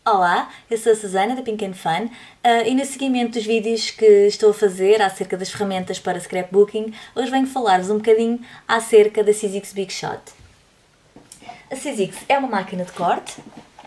Olá, eu sou a Susana da Pink and Fun e no seguimento dos vídeos que estou a fazer acerca das ferramentas para scrapbooking, hoje venho falar-vos um bocadinho acerca da Sizzix Big Shot. A Sizzix é uma máquina de corte.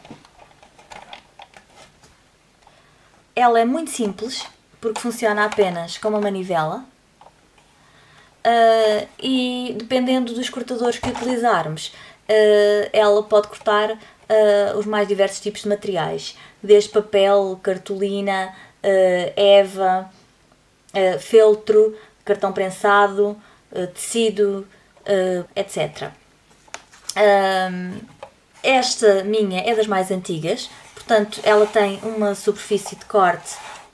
Ela é muito simples porque funciona apenas com uma manivela e dependendo dos cortadores que utilizarmos, ela pode cortar os mais diversos tipos de materiais, desde papel, cartolina, eva, feltro, cartão prensado, tecido, etc. Esta minha é das mais antigas, portanto ela tem uma superfície de corte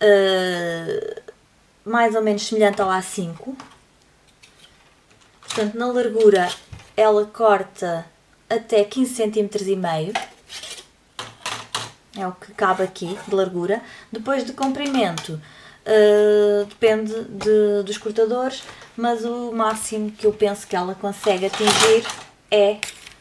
mais ou menos semelhante ao A5. Portanto, na largura ela corta até 15 cm e meio, é o que cabe aqui de largura. Depois de comprimento, depende dos cortadores, mas o máximo que eu penso que ela consegue atingir é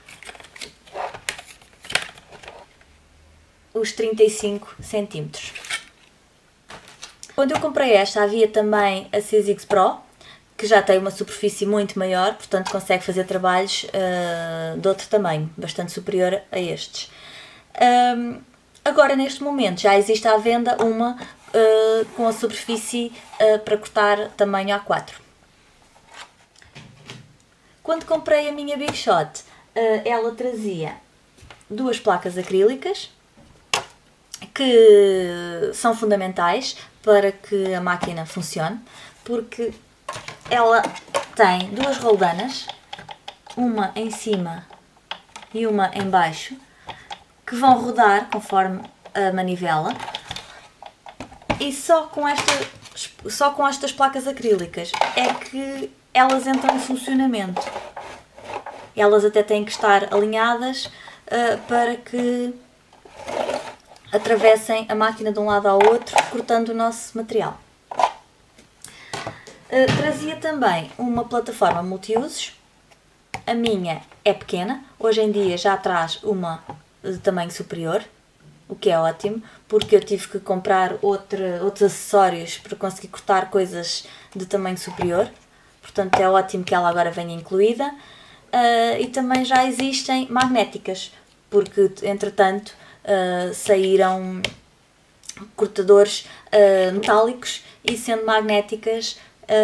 os 35 cm. Quando eu comprei esta havia também a Sizzix Pro, que já tem uma superfície muito maior, portanto consegue fazer trabalhos de outro tamanho, bastante superior a estes. Agora neste momento já existe à venda uma com a superfície para cortar tamanho A4. Quando comprei a minha Big Shot, ela trazia duas placas acrílicas que são fundamentais para que a máquina funcione, porque ela tem duas roldanas, uma em cima e uma em baixo, que vão rodar conforme a manivela, e só com estas placas acrílicas é que elas entram em funcionamento. Elas até têm que estar alinhadas para que atravessem a máquina de um lado ao outro, cortando o nosso material. Trazia também uma plataforma multiusos. A minha é pequena, hoje em dia já traz uma de tamanho superior, o que é ótimo, porque eu tive que comprar outros acessórios para conseguir cortar coisas de tamanho superior, portanto é ótimo que ela agora venha incluída. E também já existem magnéticas, porque entretanto saíram cortadores metálicos e, sendo magnéticas,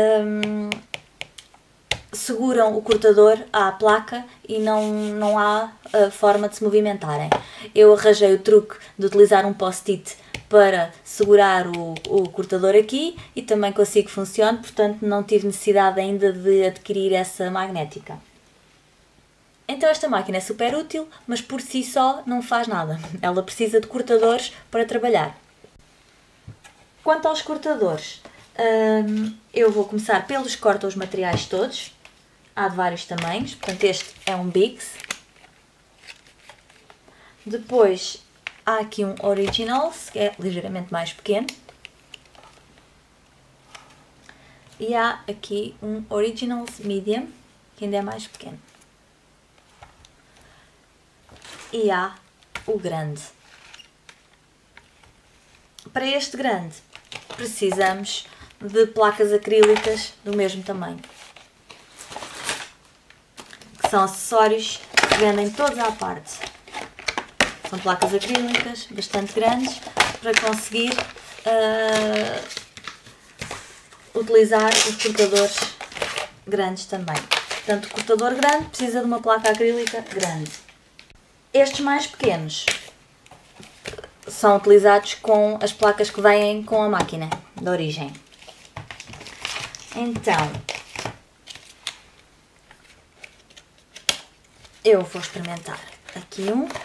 seguram o cortador à placa e não há forma de se movimentarem. Eu arranjei o truque de utilizar um post-it para segurar o cortador aqui e também consigo que funcione, portanto não tive necessidade ainda de adquirir essa magnética. Então esta máquina é super útil, mas por si só não faz nada. Ela precisa de cortadores para trabalhar. Quanto aos cortadores, eu vou começar pelos que cortam os materiais todos. Há de vários tamanhos, portanto este é um Biggs. Depois há aqui um Originals, que é ligeiramente mais pequeno. E há aqui um Originals Medium, que ainda é mais pequeno. E há o grande. Para este grande precisamos de placas acrílicas do mesmo tamanho, que são acessórios que vendem todos à parte. São placas acrílicas bastante grandes para conseguir utilizar os cortadores grandes também. Portanto, o cortador grande precisa de uma placa acrílica grande. Estes mais pequenos são utilizados com as placas que vêm com a máquina de origem. Então, eu vou experimentar aqui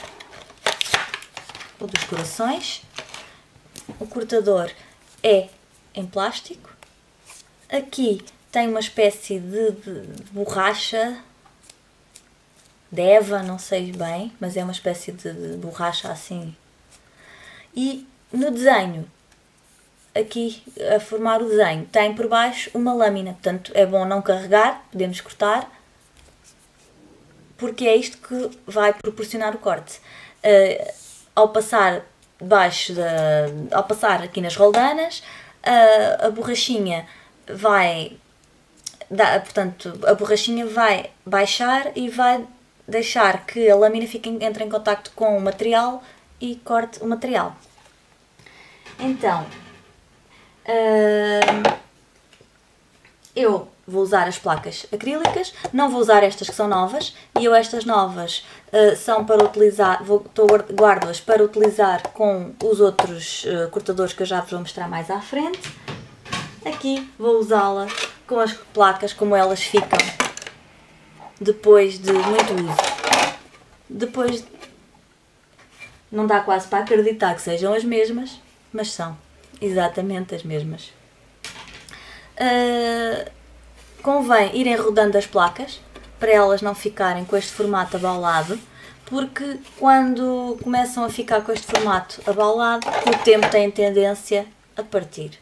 o dos corações. O cortador é em plástico. Aqui tem uma espécie de borracha, de eva, não sei bem, mas é uma espécie de borracha assim. E no desenho, aqui a formar o desenho, tem por baixo uma lâmina, portanto é bom não carregar, podemos cortar, porque é isto que vai proporcionar o corte. Ao passar debaixo ao passar aqui nas roldanas, a borrachinha vai portanto, a borrachinha vai baixar e vai deixar que a lâmina entre em contacto com o material e corte o material. Então, eu vou usar as placas acrílicas, não vou usar estas que são novas, e estas novas são para utilizar, guardo-as para utilizar com os outros cortadores que eu já vos vou mostrar mais à frente. Aqui vou usá-la com as placas como elas ficam depois de muito uso. Depois, não dá quase para acreditar que sejam as mesmas, mas são exatamente as mesmas. Convém irem rodando as placas para elas não ficarem com este formato abaulado, porque quando começam a ficar com este formato abaulado, com o tempo têm tendência a partir.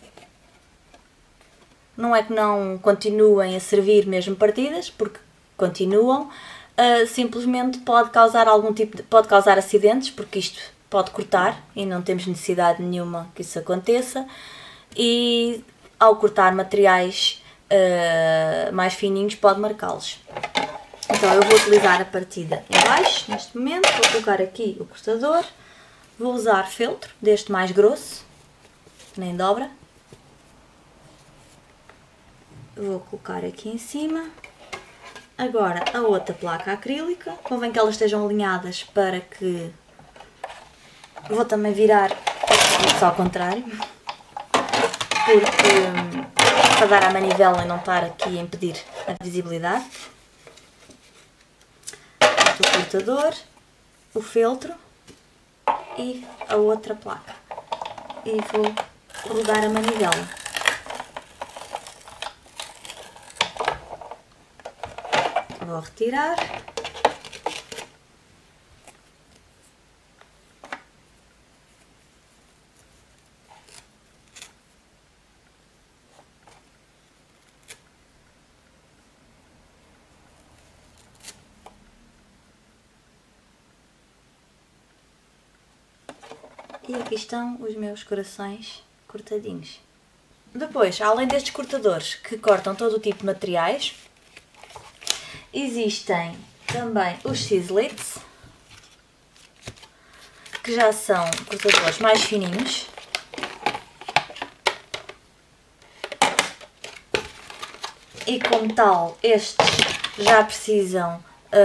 Não é que não continuem a servir mesmo partidas, porque continuam, simplesmente pode causar pode causar acidentes, porque isto pode cortar e não temos necessidade nenhuma que isso aconteça, e ao cortar materiais mais fininhos pode marcá-los. Então eu vou utilizar a partida em baixo, neste momento, vou colocar aqui o cortador, vou usar feltro, deste mais grosso, que nem dobra. Vou colocar aqui em cima. Agora a outra placa acrílica, convém que elas estejam alinhadas para que... Vou também virar só ao contrário, porque para dar à manivela e não estar aqui a impedir a visibilidade. O cortador, o feltro e a outra placa. E vou rodar a manivela. Vou retirar. E aqui estão os meus corações cortadinhos. Depois, além destes cortadores que cortam todo o tipo de materiais, existem também os Sislits, que já são cortadores mais fininhos. E como tal, estes já precisam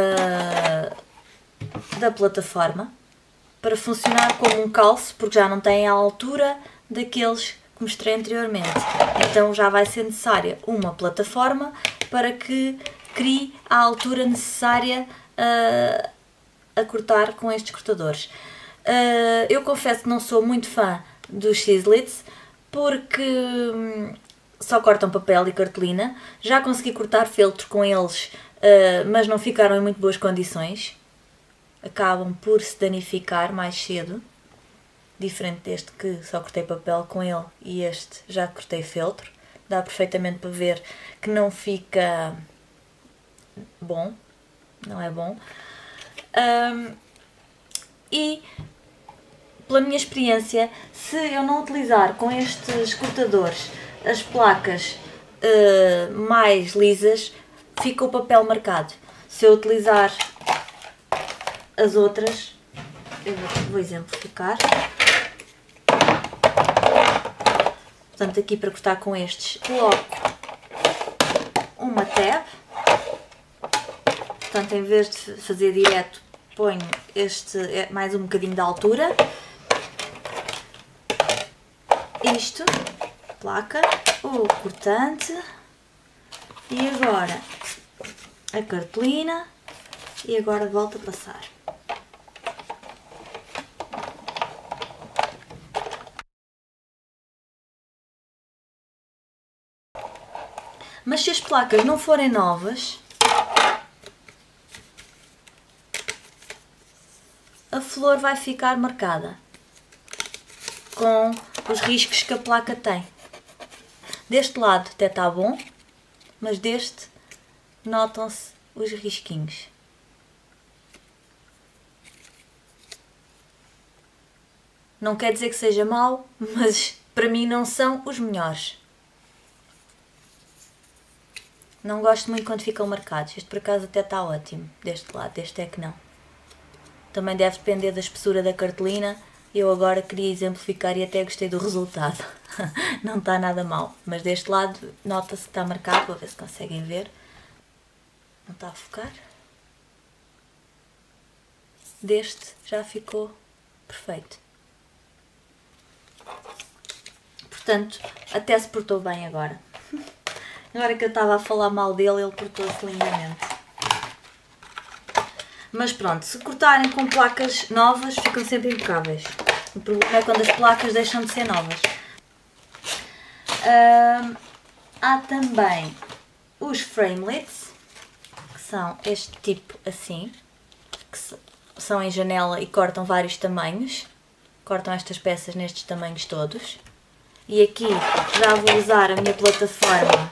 da plataforma para funcionar como um calço, porque já não têm a altura daqueles que mostrei anteriormente. Então já vai ser necessária uma plataforma para que crie a altura necessária a cortar com estes cortadores. Eu confesso que não sou muito fã dos Sislits, porque só cortam papel e cartolina. Já consegui cortar feltro com eles, mas não ficaram em muito boas condições. Acabam por se danificar mais cedo, diferente deste que só cortei papel com ele, e este já cortei feltro. Dá perfeitamente para ver que não fica bom, não é bom. E pela minha experiência, se eu não utilizar com estes cortadores as placas mais lisas, fica o papel marcado. Se eu utilizar as outras, eu vou exemplificar. Portanto, aqui para cortar com estes, coloco uma tab. Portanto, em vez de fazer direto, ponho mais um bocadinho de altura. Isto, placa, o cortante e agora a cartolina e agora volto a passar. Mas se as placas não forem novas, a flor vai ficar marcada com os riscos que a placa tem. Deste lado até está bom, mas deste notam-se os risquinhos. Não quer dizer que seja mau, mas para mim não são os melhores. Não gosto muito quando ficam marcados. Este por acaso até está ótimo, deste lado, deste é que não. Também deve depender da espessura da cartolina. Eu agora queria exemplificar e até gostei do resultado. Não está nada mal, mas deste lado nota-se que está marcado, vou ver se conseguem ver. Não está a focar. Deste já ficou perfeito. Portanto, até se portou bem agora. Agora que eu estava a falar mal dele, ele portou-se lindamente. Mas pronto, se cortarem com placas novas, ficam sempre impecáveis. O problema é quando as placas deixam de ser novas. Há também os framelits, que são este tipo assim, que são em janela e cortam vários tamanhos. Cortam estas peças nestes tamanhos todos. E aqui já vou usar a minha plataforma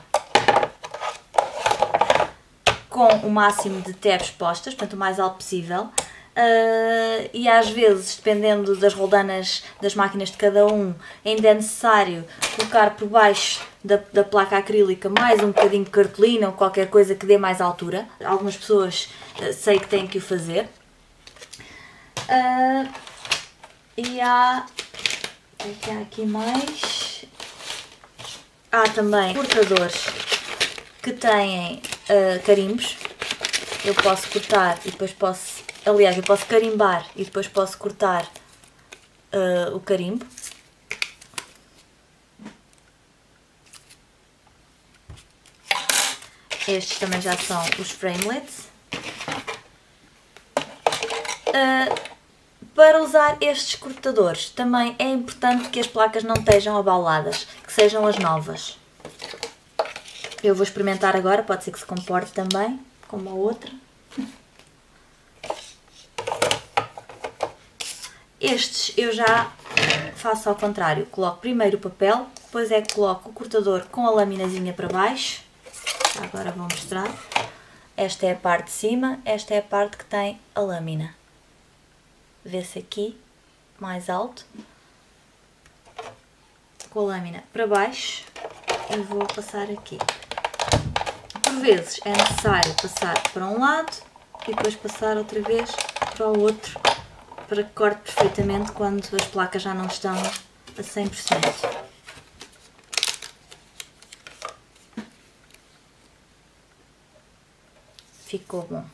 com o máximo de tabs postas, portanto o mais alto possível. E às vezes, dependendo das roldanas das máquinas de cada um, ainda é necessário colocar por baixo da placa acrílica mais um bocadinho de cartolina ou qualquer coisa que dê mais altura. Algumas pessoas sei que têm que o fazer. E há... o que há aqui mais? Há também cortadores que têm carimbos. Eu posso cortar e depois posso... Aliás, eu posso carimbar e depois posso cortar o carimbo. Estes também já são os framelits. Para usar estes cortadores também é importante que as placas não estejam abauladas, que sejam as novas. Eu vou experimentar agora, pode ser que se comporte também como a outra. Estes eu já faço ao contrário, coloco primeiro o papel, depois é que coloco o cortador com a laminazinha para baixo. Agora vou mostrar. Esta é a parte de cima, esta é a parte que tem a lâmina. Vê-se aqui, mais alto, com a lâmina para baixo e vou passar aqui. Por vezes é necessário passar para um lado e depois passar outra vez para o outro, para que corte perfeitamente quando as placas já não estão a 100%. Ficou bom.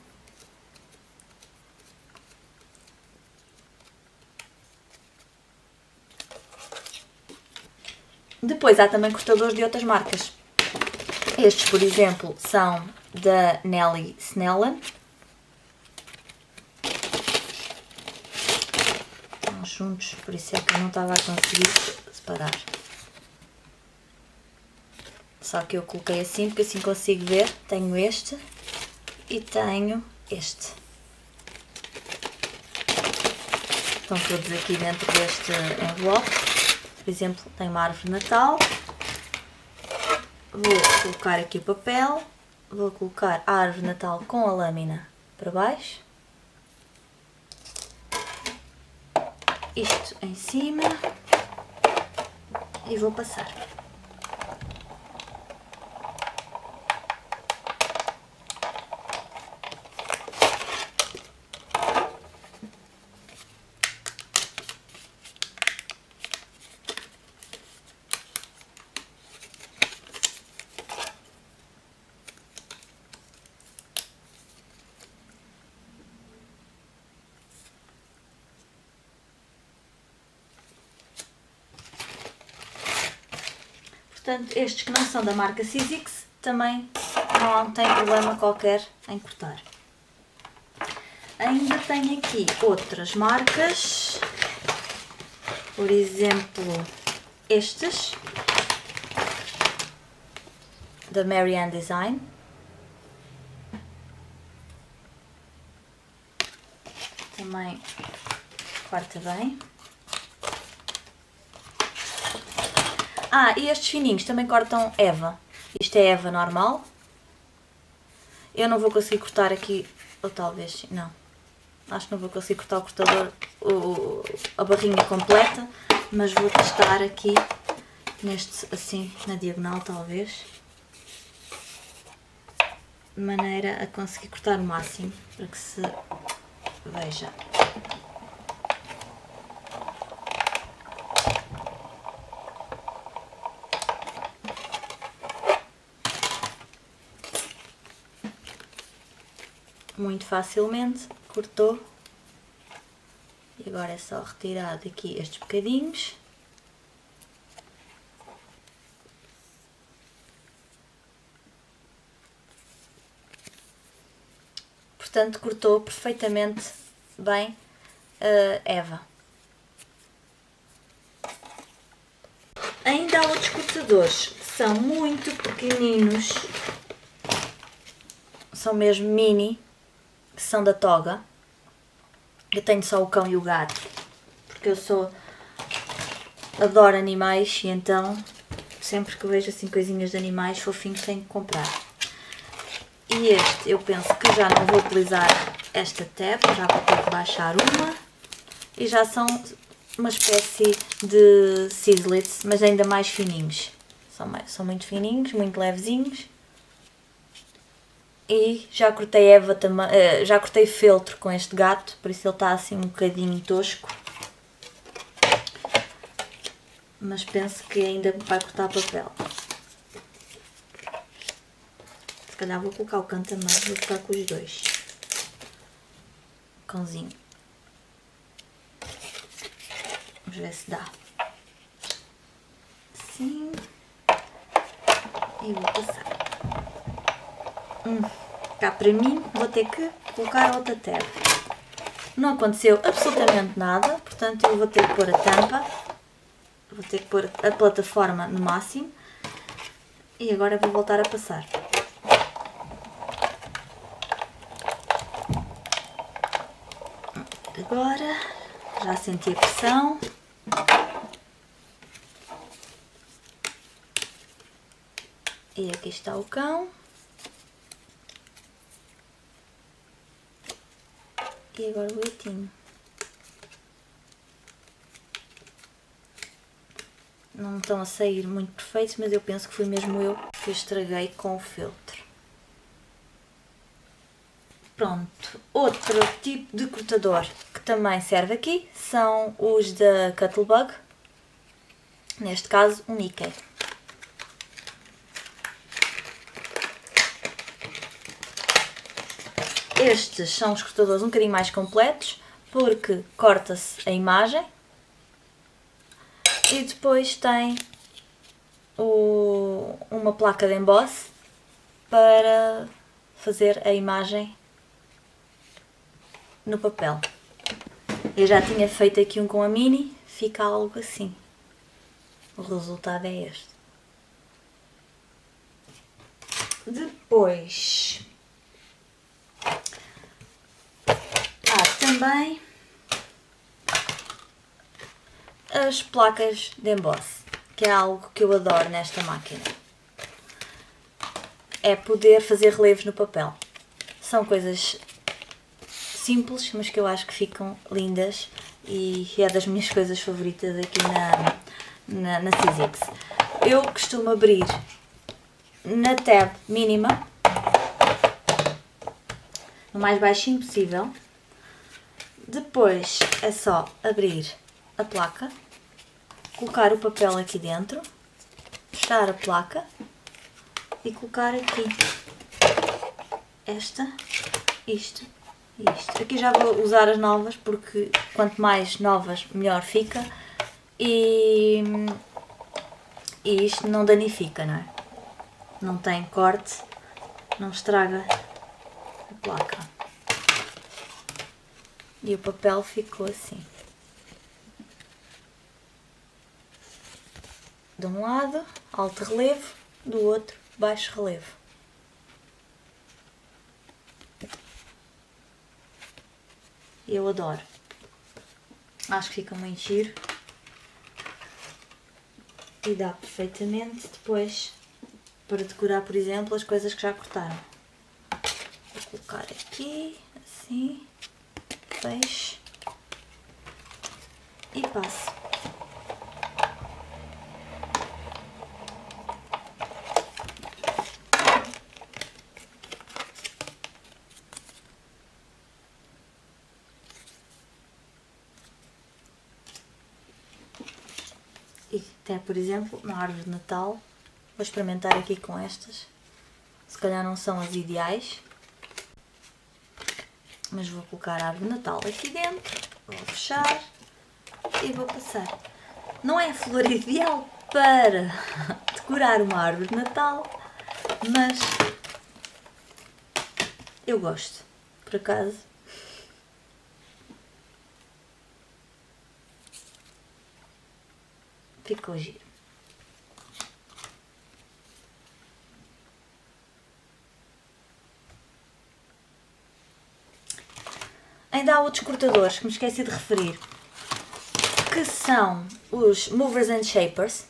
Depois há também cortadores de outras marcas. Estes, por exemplo, são da Nelly Snellen. Estão juntos, por isso é que eu não estava a conseguir separar. Só que eu coloquei assim, porque assim consigo ver. Tenho este e tenho este. Estão todos aqui dentro deste envelope. Por exemplo, tenho uma árvore de Natal. Vou colocar aqui o papel. Vou colocar a árvore de Natal com a lâmina para baixo. Isto em cima. E vou passar. Portanto, estes que não são da marca Sizzix também não tem problema qualquer em cortar. Ainda tenho aqui outras marcas, por exemplo, estes, da Marianne Design. Também corta bem. E estes fininhos também cortam Eva. Isto é Eva normal. Eu não vou conseguir cortar aqui, ou talvez, não. Acho que não vou conseguir cortar o cortador, a barrinha completa, mas vou testar aqui neste, assim, na diagonal talvez, de maneira a conseguir cortar o máximo para que se veja. Muito facilmente cortou, e agora é só retirar daqui estes bocadinhos. Portanto, cortou perfeitamente bem a Eva. Ainda há outros cortadores que são muito pequeninos, são mesmo mini, que são da Toga. Eu tenho só o cão e o gato, porque eu adoro animais, e então sempre que vejo assim coisinhas de animais fofinhos tenho que comprar. E este eu penso que já não vou utilizar esta tab, já vou ter que baixar uma, e já são uma espécie de sizzlets, mas ainda mais fininhos. São muito fininhos, muito levezinhos. E já cortei Eva também, já cortei feltro com este gato, por isso ele está assim um bocadinho tosco. Mas penso que ainda vai cortar papel. Se calhar vou colocar o cão também, vou ficar com os dois. O cãozinho. Vamos ver se dá. Assim. E vou passar. Cá para mim vou ter que colocar outra tab. Não aconteceu absolutamente nada, portanto eu vou ter que pôr a tampa, vou ter que pôr a plataforma no máximo, e agora vou voltar a passar. Agora já senti a pressão. E aqui está o cão. E agora o gatinho. Não estão a sair muito perfeitos, mas eu penso que fui mesmo eu que estraguei com o feltro. Pronto, outro tipo de cortador que também serve aqui são os da Cuttlebug. Neste caso, o Mickey. Estes são os cortadores um bocadinho mais completos, porque corta-se a imagem e depois tem uma placa de embosse para fazer a imagem no papel. Eu já tinha feito aqui um com a Mini, fica algo assim. O resultado é este. Depois também as placas de embosse, que é algo que eu adoro nesta máquina. É poder fazer relevos no papel. São coisas simples, mas que eu acho que ficam lindas, e é das minhas coisas favoritas aqui na Sizzix. Eu costumo abrir na tab mínima, no mais baixinho possível. Depois é só abrir a placa, colocar o papel aqui dentro, fechar a placa e colocar aqui isto e isto. Aqui já vou usar as novas, porque quanto mais novas melhor fica, e isto não danifica, não é? Não tem corte, não estraga a placa. E o papel ficou assim. De um lado, alto relevo, do outro, baixo relevo. Eu adoro. Acho que fica muito giro. E dá perfeitamente depois para decorar, por exemplo, as coisas que já cortaram. Vou colocar aqui, assim. Fecho. e passo. E até, por exemplo, na árvore de Natal, vou experimentar aqui com estas. Se calhar não são as ideais, mas vou colocar a árvore de Natal aqui dentro, vou fechar e vou passar. Não é a flor ideal para decorar uma árvore de Natal, mas eu gosto, por acaso. Ficou giro. Ainda há outros cortadores que me esqueci de referir, que são os Movers and Shapers,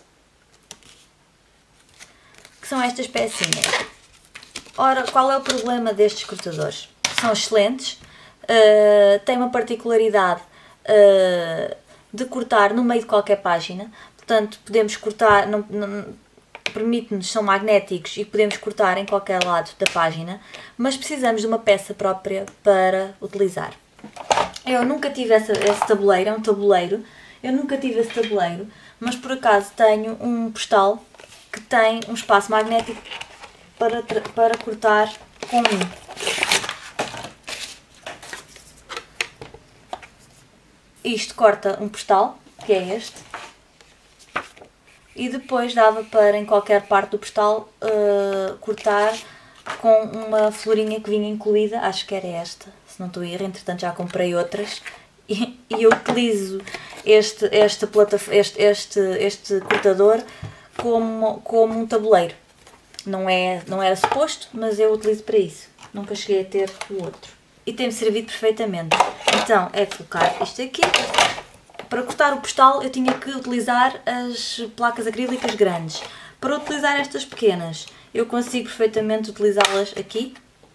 que são estas pecinhas. Ora, qual é o problema destes cortadores? São excelentes, têm uma particularidade de cortar no meio de qualquer página, portanto podemos cortar, permite-nos, são magnéticos e podemos cortar em qualquer lado da página, mas precisamos de uma peça própria para utilizar. Eu nunca tive esse tabuleiro, é um tabuleiro, eu nunca tive esse tabuleiro, mas por acaso tenho um postal que tem um espaço magnético para cortar com Isto corta um postal, que é este, e depois dava para em qualquer parte do postal cortar com uma florinha que vinha incluída, acho que era esta, se não estou a errar, entretanto já comprei outras, e eu utilizo este cortador como um tabuleiro. Não era suposto, mas eu utilizo para isso. Nunca cheguei a ter o outro. E tem-me servido perfeitamente. Então é colocar isto aqui. Para cortar o postal eu tinha que utilizar as placas acrílicas grandes. Para utilizar estas pequenas eu consigo perfeitamente utilizá-las aqui,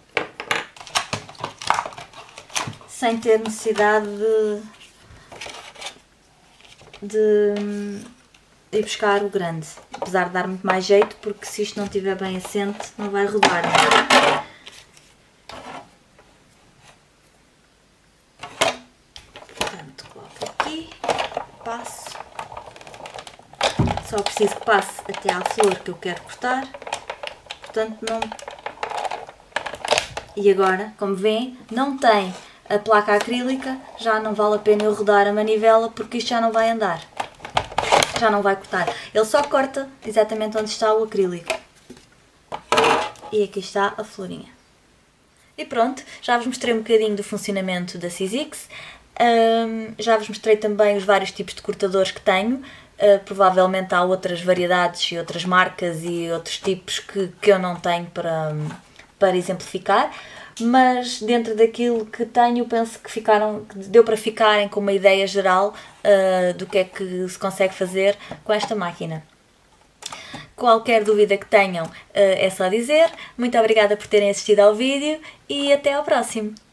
sem ter necessidade de ir buscar o grande. Apesar de dar muito mais jeito, porque se isto não estiver bem assente não vai rodar. Portanto, coloco aqui, passo. Só preciso que passe até à flor que eu quero cortar. Portanto, não... E agora, como veem, não tem a placa acrílica, já não vale a pena eu rodar a manivela porque isto já não vai andar. Já não vai cortar. Ele só corta exatamente onde está o acrílico. E aqui está a florinha. E pronto, já vos mostrei um bocadinho do funcionamento da Sizzix. Já vos mostrei também os vários tipos de cortadores que tenho. Provavelmente há outras variedades e outras marcas e outros tipos que eu não tenho para exemplificar. Mas dentro daquilo que tenho, penso que deu para ficarem com uma ideia geral do que é que se consegue fazer com esta máquina. Qualquer dúvida que tenham é só dizer. Muito obrigada por terem assistido ao vídeo e até ao próximo!